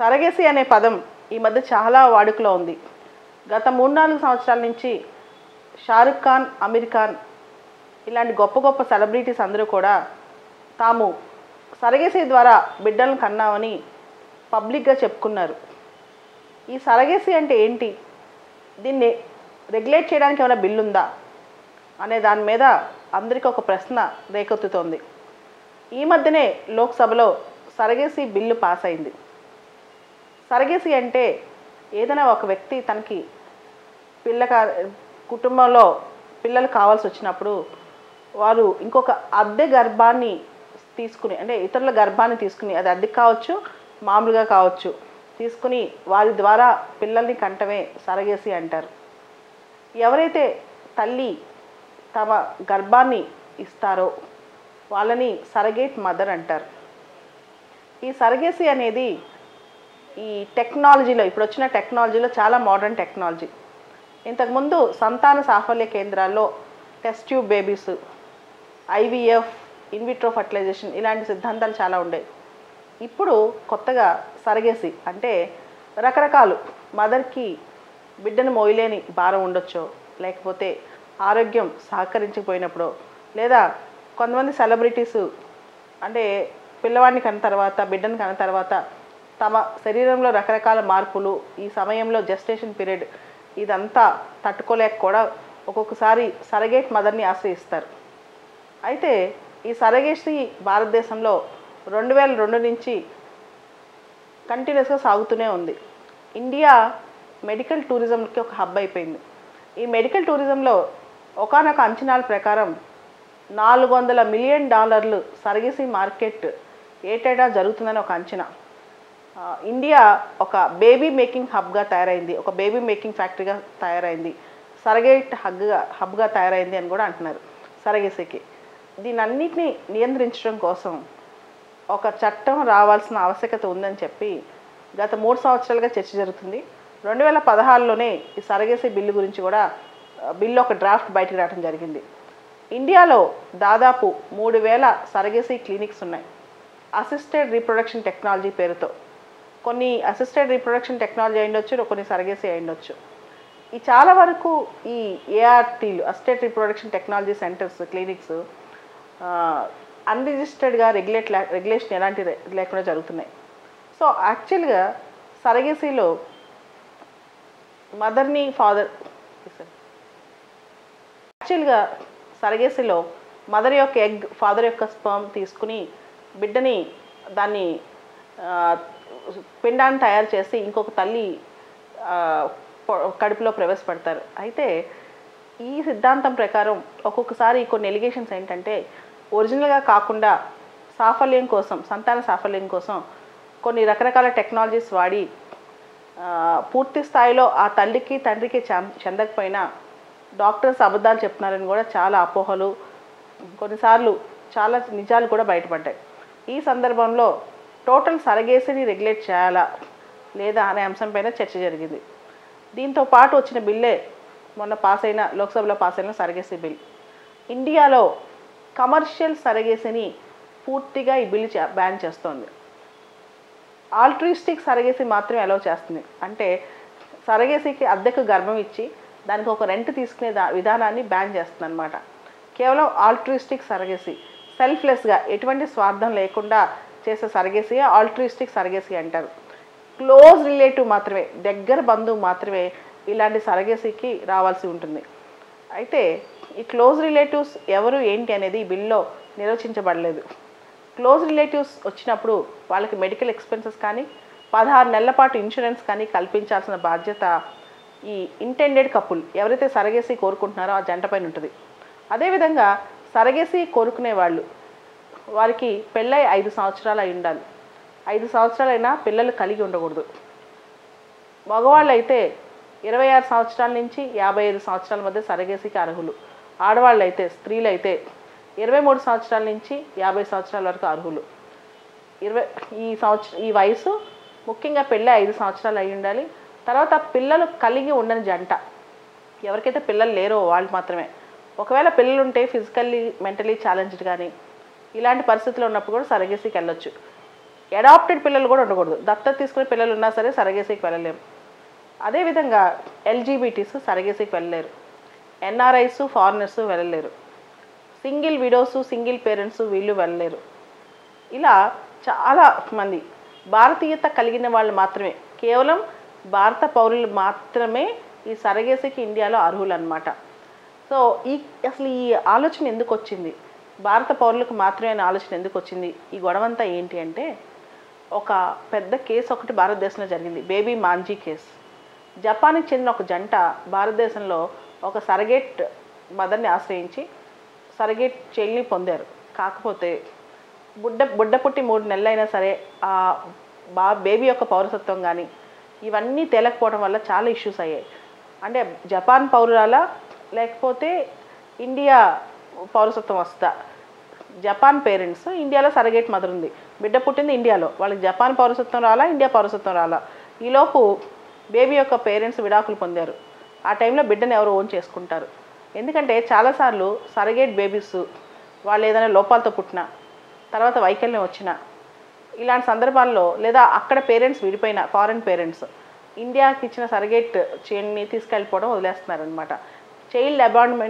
Surrogacy అనే పదం ఈ మధ్య చాలా వాడుకలో ఉంది. గత 3-4 సంవత్సరాల నుంచి షారుఖ్ ఖాన్, అమీర్ ఖాన్ ఇలాంటి గొప్ప గొప్ప సెలబ్రిటీస్ అందరూ కూడా తాము సరగేసి ద్వారా బిడ్డలను కన్నామని పబ్లిక్గా చెప్పుకున్నారు. ఈ సరగేసి అంటే ఏంటి, దీన్ని రెగ్యులేట్ చేయడానికి ఏమైనా బిల్లు ఉందా అనే దాని మీద అందరికీ ఒక ప్రశ్న రేకెత్తుతోంది. ఈ మధ్యనే లోక్సభలో సరగేసి బిల్లు పాస్ అయింది. సరగేసి అంటే ఏదైనా ఒక వ్యక్తి తనకి కుటుంబంలో పిల్లలు కావాల్సి వచ్చినప్పుడు వారు ఇంకొక అద్దె గర్భాన్ని తీసుకుని, అంటే ఇతరుల గర్భాన్ని తీసుకుని, అది అద్దెకి కావచ్చు మామూలుగా కావచ్చు, తీసుకుని వారి ద్వారా పిల్లల్ని కంటమే సరగేసి అంటారు. ఎవరైతే తల్లి తమ గర్భాన్ని ఇస్తారో వాళ్ళని సరగేట్ మదర్ అంటారు. ఈ సరగేసి అనేది ఈ టెక్నాలజీలో, ఇప్పుడు వచ్చిన టెక్నాలజీలో చాలా మోడర్న్ టెక్నాలజీ. ఇంతకుముందు సంతాన సాఫల్య కేంద్రాల్లో test tube babies, IVF, in vitro fertilisation ఇలాంటి సిద్ధాంతాలు చాలా ఉండేవి. ఇప్పుడు కొత్తగా సరగేసి అంటే రకరకాలు, మదర్కి బిడ్డను మోయలేని భారం ఉండొచ్చో, లేకపోతే ఆరోగ్యం సహకరించకపోయినప్పుడు, లేదా కొంతమంది సెలబ్రిటీసు అంటే పిల్లవాడిని కన్న తర్వాత, బిడ్డను కన్న తర్వాత తమ శరీరంలో రకరకాల మార్పులు, ఈ సమయంలో జెస్టేషన్ పీరియడ్ ఇదంతా తట్టుకోలేక కూడా ఒక్కొక్కసారి సరగేట్ మదర్ని ఆశ్రయిస్తారు. అయితే ఈ సరగేసి భారతదేశంలో 2002 నుంచి కంటిన్యూస్గా సాగుతూనే ఉంది. ఇండియా మెడికల్ టూరిజంకి ఒక హబ్ అయిపోయింది. ఈ మెడికల్ టూరిజంలో ఒకానొక అంచనాల ప్రకారం $400 మిలియన్ సరగేసి మార్కెట్ ఏటేటా జరుగుతుందని ఒక అంచనా. ఇండియా ఒక బేబీ మేకింగ్ హబ్గా తయారైంది, ఒక బేబీ మేకింగ్ ఫ్యాక్టరీగా తయారైంది, సరగేట్ హబ్గా తయారైంది అని కూడా అంటున్నారు సరగేసికి. దీనన్నిటిని నియంత్రించడం కోసం ఒక చట్టం రావాల్సిన ఆవశ్యకత ఉందని చెప్పి గత 3 సంవత్సరాలుగా చర్చ జరుగుతుంది. 2016లోనే ఈ సరగేసి బిల్లు గురించి కూడా బిల్లు ఒక డ్రాఫ్ట్ బయటకు రావడం జరిగింది. ఇండియాలో దాదాపు 3000 సరగేసి క్లినిక్స్ ఉన్నాయి, అసిస్టెడ్ రీప్రొడక్షన్ టెక్నాలజీ పేరుతో. కొన్ని అసిస్టెడ్ రీప్రొడక్షన్ టెక్నాలజీ అయ్యుండొచ్చు, కొన్ని సరగేసి అయ్యుండొచ్చు. ఈ చాలా వరకు ఈ ఏఆర్టీలు, assisted reproduction technology centres, clinics అన్రిజిస్టర్డ్గా రెగ్యులేషన్ ఎలాంటి లేకుండా జరుగుతున్నాయి. సో యాక్చువల్గా సరగేసిలో మదర్ని సరగేసిలో మదర్ యొక్క ఎగ్, ఫాదర్ యొక్క స్పర్మ్ తీసుకుని బిడ్డని దాన్ని పిండాన్ని తయారు చేసి ఇంకొక తల్లి కడుపులో ప్రవేశపెడతారు. అయితే ఈ సిద్ధాంతం ప్రకారం ఒక్కొక్కసారి కొన్ని ఎలిగేషన్స్ ఏంటంటే ఒరిజినల్గా కాకుండా సాఫల్యం కోసం, సంతాన సాఫల్యం కోసం కొన్ని రకరకాల టెక్నాలజీస్ వాడి పూర్తి స్థాయిలో ఆ తల్లికి తండ్రికి చెందకపోయినా డాక్టర్స్ అబద్ధాలు చెప్తున్నారని కూడా చాలా అపోహలు, కొన్నిసార్లు చాలా నిజాలు కూడా బయటపడ్డాయి. ఈ సందర్భంలో టోటల్ సరగేసిని రెగ్యులేట్ చేయాలా లేదా అనే అంశంపైన చర్చ జరిగింది. దీంతో పాటు వచ్చిన బిల్లే మొన్న లోక్సభలో పాస్ అయిన సరగేసి బిల్. ఇండియాలో కమర్షియల్ సరగేసిని పూర్తిగా ఈ బిల్లు బ్యాన్ చేస్తోంది. ఆల్ట్రిస్టిక్ సరగేసి మాత్రమే అలౌ చేస్తుంది. అంటే సరగేసికి అద్దెకు గర్భం ఇచ్చి దానికి ఒక రెంట్ తీసుకునే విధానాన్ని బ్యాన్ చేస్తుంది అనమాట. కేవలం ఆల్ట్రిస్టిక్ సరగేసి, సెల్ఫ్లెస్గా ఎటువంటి స్వార్థం లేకుండా చేసే సరగేసి ఆల్ట్రిస్టిక్ సరగేసి అంటారు. క్లోజ్ రిలేటివ్ మాత్రమే, దగ్గర బంధువు మాత్రమే ఇలాంటి సరగేసికి రావాల్సి ఉంటుంది. అయితే ఈ క్లోజ్ రిలేటివ్స్ ఎవరు ఏంటి అనేది ఈ బిల్లో నిర్వచించబడలేదు. క్లోజ్ రిలేటివ్స్ వచ్చినప్పుడు వాళ్ళకి మెడికల్ ఎక్స్పెన్సెస్ కానీ 16 నెలల పాటు ఇన్సూరెన్స్ కానీ కల్పించాల్సిన బాధ్యత ఈ ఇంటెండెడ్ కపుల్, ఎవరైతే సరగేసి కోరుకుంటున్నారో ఆ జంట పైన ఉంటుంది. అదేవిధంగా సరగేసి కోరుకునే వాళ్ళు, వారికి పెళ్ళై 5 సంవత్సరాలు అయి ఉండాలి. 5 సంవత్సరాలైనా పిల్లలు కలిగి ఉండకూడదు. మగవాళ్ళు అయితే 26 సంవత్సరాల నుంచి 55 సంవత్సరాల మధ్య సరగేసికి అర్హులు. ఆడవాళ్ళు అయితే, స్త్రీలు అయితే 23 సంవత్సరాల నుంచి 50 సంవత్సరాల వరకు అర్హులు. ఈ వయసు ముఖ్యంగా పెళ్ళి 5 సంవత్సరాలు అయి ఉండాలి. తర్వాత పిల్లలు కలిగి ఉండని జంట, ఎవరికైతే పిల్లలు లేరో వాళ్ళు మాత్రమే. ఒకవేళ పిల్లలు ఉంటే ఫిజికల్లీ మెంటలీ ఛాలెంజ్డ్ కానీ ఇలాంటి పరిస్థితుల్లో ఉన్నప్పుడు కూడా సరగేసికి వెళ్ళొచ్చు. అడాప్టెడ్ పిల్లలు కూడా ఉండకూడదు. దత్తత తీసుకునే పిల్లలు ఉన్నా సరే సరగేసీకి వెళ్ళలేము. అదేవిధంగా ఎల్జీబీటీస్ సరగేసీకి వెళ్ళలేరు. ఎన్ఆర్ఐస్, ఫారినర్స్ వెళ్ళలేరు. సింగిల్ విడోస్, సింగిల్ పేరెంట్స్ వీళ్ళు వెళ్ళలేరు. ఇలా చాలా మంది భారతీయత కలిగిన వాళ్ళు మాత్రమే, కేవలం భారత పౌరులు మాత్రమే ఈ సరగేసీకి ఇండియాలో అర్హులు అనమాట. సో అసలు ఈ ఆలోచన ఎందుకు వచ్చింది, భారత పౌరులకు మాత్రమే అనే ఆలోచన ఎందుకు వచ్చింది, ఈ గొడవంతా ఏంటి అంటే, ఒక పెద్ద కేసు ఒకటి భారతదేశంలో జరిగింది, బేబీ మాంజీ కేసు. జపాన్కి చెందిన ఒక జంట భారతదేశంలో ఒక సరగేట్ మదర్ని ఆశ్రయించి సరగేట్ చైల్డ్ని పొందారు. కాకపోతే బుడ్డ పుట్టి 3 నెలలైనా సరే ఆ బేబీ యొక్క పౌరసత్వం కానీ ఇవన్నీ తేలకపోవడం వల్ల చాలా ఇష్యూస్ అయ్యాయి. అంటే జపాన్ పౌరురాలా లేకపోతే ఇండియా పౌరసత్వం వస్తుందా, జపాన్ పేరెంట్స్, ఇండియాలో సరగేట్ మదర్ ఉంది, బిడ్డ పుట్టింది ఇండియాలో, వాళ్ళకి జపాన్ పౌరసత్వం రాలా, ఇండియా పౌరసత్వం రాలా. ఈలోపు బేబీ యొక్క పేరెంట్స్ విడాకులు పొందారు. ఆ టైంలో బిడ్డను ఎవరు ఓన్ చేసుకుంటారు? ఎందుకంటే చాలాసార్లు సరగేట్ బేబీస్ వాళ్ళు ఏదైనా లోపాలతో పుట్టినా, తర్వాత వైకల్యం వచ్చినా, ఇలాంటి సందర్భాల్లో, లేదా అక్కడ పేరెంట్స్ విడిపోయిన ఫారెన్ పేరెంట్స్ ఇండియాకి ఇచ్చిన సరగేట్ చైల్డ్ని తీసుకెళ్ళిపోవడం వదిలేస్తున్నారనమాట. చైల్డ్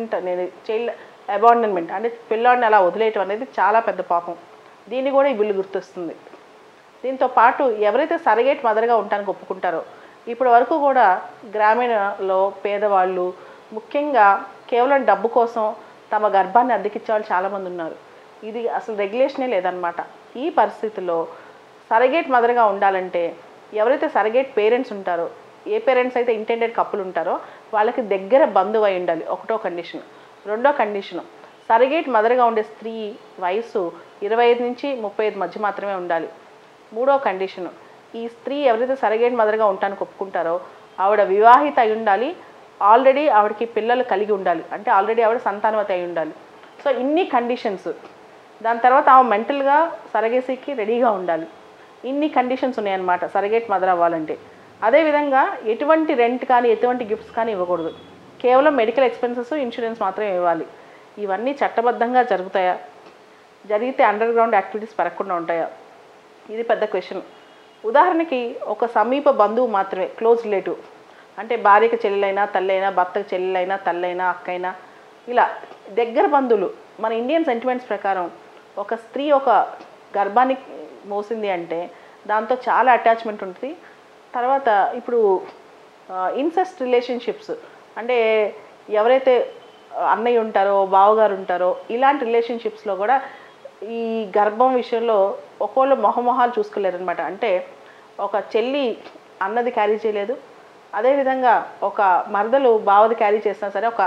అబాండన్మెంట్ అంటే పిల్లాడిని అలా వదిలేయటం అనేది చాలా పెద్ద పాపం. దీన్ని కూడా ఈ బిల్లు గుర్తిస్తుంది. దీంతో పాటు ఎవరైతే సరగేట్ మదర్గా ఉండడానికి ఒప్పుకుంటారో, ఇప్పటి వరకు కూడా గ్రామీణలో పేదవాళ్ళు ముఖ్యంగా కేవలం డబ్బు కోసం తమ గర్భాన్ని అద్దెకిచ్చే వాళ్ళు చాలామంది ఉన్నారు. ఇది అసలు రెగ్యులేషనే లేదనమాట. ఈ పరిస్థితుల్లో సరగేట్ మదర్గా ఉండాలంటే ఎవరైతే సరగేట్ పేరెంట్స్ ఉంటారో, ఏ పేరెంట్స్ అయితే ఇంటెండెడ్ కప్పులు ఉంటారో వాళ్ళకి దగ్గర బంధువు అయి ఉండాలి, ఒకటో కండిషన్. రెండో కండిషను, సరగేట్ మదర్గా ఉండే స్త్రీ వయసు 25 నుంచి 35 మధ్య మాత్రమే ఉండాలి. మూడో కండిషను, ఈ స్త్రీ ఎవరైతే సరగేట్ మదర్గా ఉండటానికి ఒప్పుకుంటారో ఆవిడ వివాహిత అయి ఉండాలి, ఆల్రెడీ ఆవిడకి పిల్లలు కలిగి ఉండాలి, అంటే ఆల్రెడీ ఆవిడ సంతానవతి అయి ఉండాలి. సో ఇన్ని కండిషన్స్. దాని తర్వాత ఆమె మెంటల్గా సరగేసీకి రెడీగా ఉండాలి. ఇన్ని కండిషన్స్ ఉన్నాయన్నమాట సరగేట్ మదర్ అవ్వాలంటే. అదేవిధంగా ఎటువంటి రెంట్ కానీ ఎటువంటి గిఫ్ట్స్ కానీ ఇవ్వకూడదు, కేవలం మెడికల్ ఎక్స్పెన్సెస్, ఇన్సూరెన్స్ మాత్రమే ఇవ్వాలి. ఇవన్నీ చట్టబద్ధంగా జరుగుతాయా? జరిగితే అండర్ గ్రౌండ్ యాక్టివిటీస్ పెరగకుండా ఉంటాయా? ఇది పెద్ద క్వశ్చన్. ఉదాహరణకి ఒక సమీప బంధువు మాత్రమే, క్లోజ్ రిలేటివ్, అంటే భార్యకి చెల్లెలైనా తల్లైనా, భర్తకు చెల్లెలైనా తల్లైనా అక్కైనా, ఇలా దగ్గర బంధువులు. మన ఇండియన్ సెంటిమెంట్స్ ప్రకారం ఒక స్త్రీ ఒక గర్భాన్ని మోసింది అంటే దాంతో చాలా అటాచ్మెంట్ ఉంటుంది. తర్వాత ఇప్పుడు ఇన్సెస్ట్ రిలేషన్షిప్స్, అంటే ఎవరైతే అన్నయ్య ఉంటారో, బావగారు ఉంటారో, ఇలాంటి రిలేషన్షిప్స్లో కూడా ఈ గర్భం విషయంలో ఒక్కోళ్ళు మొహమొహాలు చూసుకోలేరు అనమాట. అంటే ఒక చెల్లి అన్నది క్యారీ చేయలేదు, అదేవిధంగా ఒక మరదలు బావది క్యారీ చేసినా సరే ఒక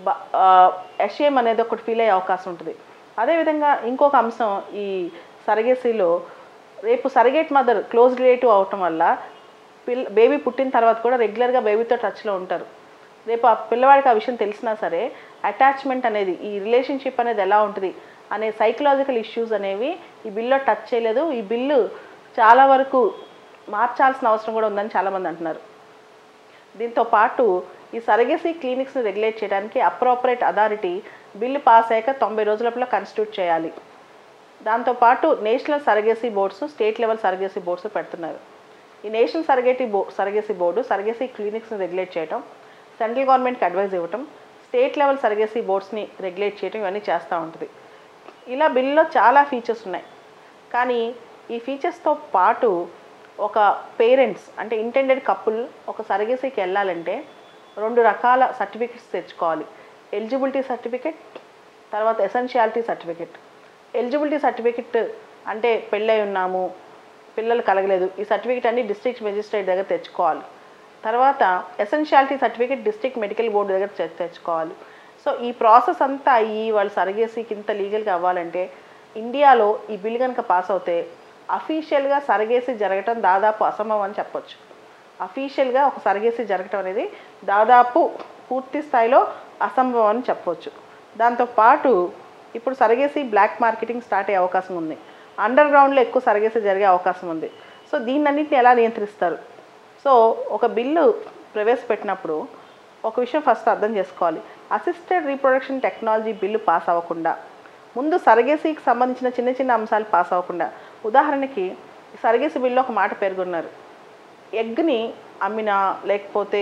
ఎషేమ్ అనేది ఒకటి ఫీల్ అయ్యే అవకాశం ఉంటుంది. అదేవిధంగా ఇంకొక అంశం, ఈ సరగేసీలో రేపు సరగేట్ మదర్ క్లోజ్ రిలేటివ్ అవటం వల్ల బేబీ పుట్టిన తర్వాత కూడా రెగ్యులర్గా బేబీతో టచ్లో ఉంటారు. రేపు ఆ పిల్లవాడికి ఆ విషయం తెలిసినా సరే అటాచ్మెంట్ అనేది, ఈ రిలేషన్షిప్ అనేది ఎలా ఉంటుంది అనే సైకలాజికల్ ఇష్యూస్ అనేవి ఈ బిల్లో టచ్ చేయలేదు. ఈ బిల్లు చాలా వరకు మార్చాల్సిన అవసరం కూడా ఉందని చాలామంది అంటున్నారు. దీంతో పాటు ఈ సరగేసీ క్లినిక్స్ని రెగ్యులేట్ చేయడానికి అప్రోపరేట్ అథారిటీ బిల్లు పాస్ అయ్యాక 90 రోజుల కాన్స్టిట్యూట్ చేయాలి. దాంతోపాటు national surrogacy boards, state level surrogacy boards పెడుతున్నారు. ఈ నేషనల్ సరగేసీ బోర్డు సరగేసీ క్లినిక్స్ని రెగ్యులేట్ చేయటం, సెంట్రల్ గవర్నమెంట్కి అడ్వైజ్ ఇవ్వటం, స్టేట్ లెవెల్ సరగేసీ బోర్డ్స్ని రెగ్యులేట్ చేయటం, ఇవన్నీ చేస్తూ ఉంటుంది. ఇలా బిల్లులో చాలా ఫీచర్స్ ఉన్నాయి. కానీ ఈ ఫీచర్స్తో పాటు ఒక పేరెంట్స్ అంటే ఇంటెండెడ్ కపుల్ ఒక సరగేసీకి వెళ్ళాలంటే 2 రకాల సర్టిఫికెట్స్ తెచ్చుకోవాలి. ఎలిజిబిలిటీ సర్టిఫికెట్, తర్వాత ఎసెన్షియాలిటీ సర్టిఫికెట్. ఎలిజిబిలిటీ సర్టిఫికెట్ అంటే పెళ్ళై ఉన్నాము, పిల్లలు కలగలేదు, ఈ సర్టిఫికెట్ అన్ని డిస్ట్రిక్ట్ మెజిస్ట్రేట్ దగ్గర తెచ్చుకోవాలి. తర్వాత essentiality certificate district medical board దగ్గర తెచ్చుకోవాలి. సో ఈ ప్రాసెస్ అంతా అయ్యి వాళ్ళు సరగేసీకి ఇంత లీగల్గా అవ్వాలంటే ఇండియాలో ఈ బిల్ కనుక పాస్ అవుతే అఫీషియల్గా సరగేసీ జరగటం దాదాపు అసంభవం అని చెప్పొచ్చు. అఫీషియల్గా ఒక సరగేసీ జరగటం అనేది దాదాపు పూర్తి స్థాయిలో అసంభవం అని చెప్పవచ్చు. దాంతోపాటు ఇప్పుడు సరగేసీ బ్లాక్ మార్కెటింగ్ స్టార్ట్ అయ్యే అవకాశం ఉంది. అండర్ గ్రౌండ్లో ఎక్కువ సరగేసీ జరిగే అవకాశం ఉంది. సో దీన్నన్నింటిని ఎలా నియంత్రిస్తారు? సో ఒక బిల్లు ప్రవేశపెట్టినప్పుడు ఒక విషయం ఫస్ట్ అర్థం చేసుకోవాలి. Assisted reproduction technology bill pass అవ్వకుండా ముందు సరగేసీకి సంబంధించిన చిన్న చిన్న అంశాలు పాస్ అవ్వకుండా, ఉదాహరణకి సరగేసి బిల్లో ఒక మాట పేర్కొన్నారు. ఎగ్ని అమ్మినా లేకపోతే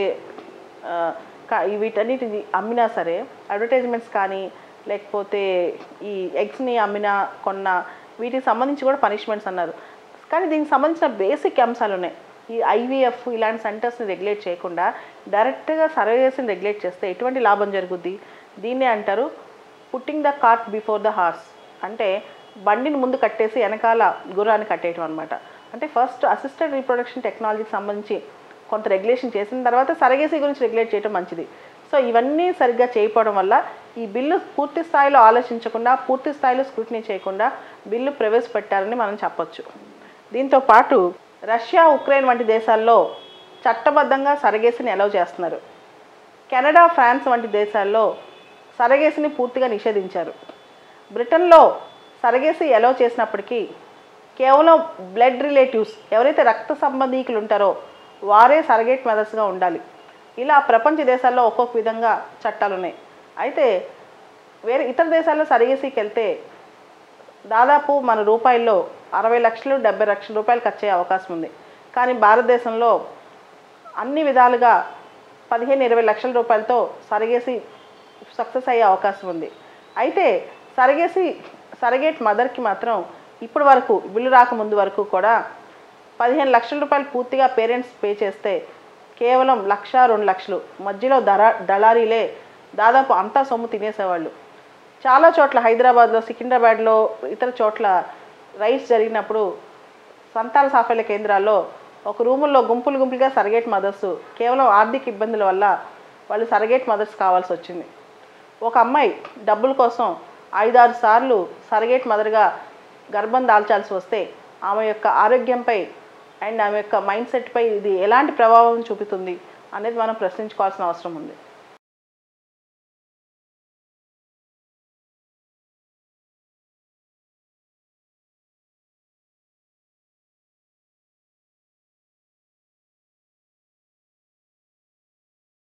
వీటన్నిటిని అమ్మినా సరే అడ్వర్టైజ్మెంట్స్ కానీ లేకపోతే ఈ ఎగ్స్ని అమ్మినా కొన్నా వీటికి సంబంధించి కూడా పనిష్మెంట్స్ అన్నారు. కానీ దీనికి సంబంధించిన బేసిక్ అంశాలు ఉన్నాయి. ఈ ఐవీఎఫ్ ఇలాంటి సెంటర్స్ని రెగ్యులేట్ చేయకుండా డైరెక్ట్గా సర్వేస్ని రెగ్యులేట్ చేస్తే ఎటువంటి లాభం జరుగుద్ది? దీన్నే అంటారు putting the cart before the horse. అంటే బండిని ముందు కట్టేసి వెనకాల గుర్రాన్ని కట్టేయటం అనమాట. అంటే ఫస్ట్ అసిస్టెడ్ రీప్రొడక్షన్ టెక్నాలజీకి సంబంధించి కొంత రెగ్యులేషన్ చేసిన తర్వాత సరగేసీ గురించి రెగ్యులేట్ చేయడం మంచిది. సో ఇవన్నీ సరిగ్గా చేయకపోవడం వల్ల ఈ బిల్లు పూర్తి స్థాయిలో ఆలోచించకుండా పూర్తి స్థాయిలో స్క్రూటినీ చేయకుండా బిల్లు ప్రవేశపెట్టారని మనం చెప్పొచ్చు. దీంతో పాటు రష్యా, ఉక్రెయిన్ వంటి దేశాల్లో చట్టబద్ధంగా సరగేసీని అలౌ చేస్తున్నారు. కెనడా, ఫ్రాన్స్ వంటి దేశాల్లో సరగేసీని పూర్తిగా నిషేధించారు. బ్రిటన్లో సరగేసీ అలౌ చేసినప్పటికీ కేవలం బ్లడ్ రిలేటివ్స్ ఎవరైతే రక్త సంబంధీకులు ఉంటారో వారే సరగేట్ మదర్స్గా ఉండాలి. ఇలా ప్రపంచ దేశాల్లో ఒక్కొక్క విధంగా చట్టాలు ఉన్నాయి. అయితే వేరే ఇతర దేశాల్లో సరగేసీకి వెళ్తే దాదాపు మన రూపాయల్లో 60 లక్షలు 70 లక్షల రూపాయలు ఖర్చు అయ్యే అవకాశం ఉంది. కానీ భారతదేశంలో అన్ని విధాలుగా 15-20 లక్షల రూపాయలతో సరగేసీ సక్సెస్ అయ్యే అవకాశం ఉంది. అయితే సరగేట్ మదర్కి మాత్రం ఇప్పటి వరకు బిల్లు రాకముందు వరకు కూడా 15 లక్షల రూపాయలు పూర్తిగా పేరెంట్స్ పే చేస్తే కేవలం 1-2 లక్షలు మధ్యలో దళారీలే దాదాపు అంతా సొమ్ము తినేసేవాళ్ళు. చాలా చోట్ల హైదరాబాద్లో, సికింద్రాబాద్లో, ఇతర చోట్ల రైడ్స్ జరిగినప్పుడు సంతాన సాఫల్య కేంద్రాల్లో ఒక రూముల్లో గుంపులుగా సరగేట్ మదర్స్ కేవలం ఆర్థిక ఇబ్బందుల వల్ల వాళ్ళు సరగేట్ మదర్స్ కావాల్సి వచ్చింది. ఒక అమ్మాయి డబ్బుల కోసం 5-6 సార్లు సరగేట్ మదర్గా గర్భం దాల్చాల్సి వస్తే ఆమె యొక్క ఆరోగ్యంపై అండ్ ఆమె యొక్క మైండ్ సెట్పై ఇది ఎలాంటి ప్రభావం చూపుతుంది అనేది మనం ప్రశ్నించుకోవాల్సిన అవసరం ఉంది.